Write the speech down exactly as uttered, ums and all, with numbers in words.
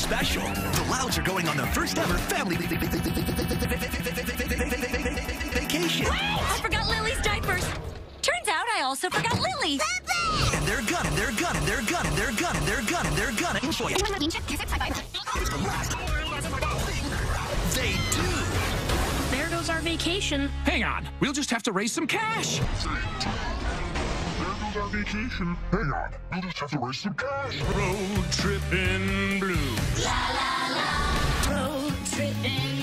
special. The Louds are going on the first ever family vacation. I forgot Lily's diapers. Turns out I also forgot Lily. And they're gonna, they're gonna, they're gonna, they're gonna, they're gonna, they're gonna enjoy it. They do. There goes our vacation. Hang on, we'll just have to raise some cash. There goes our vacation. Hang on, we'll just have to raise some cash. Road tripping blues. La la la. Road tripping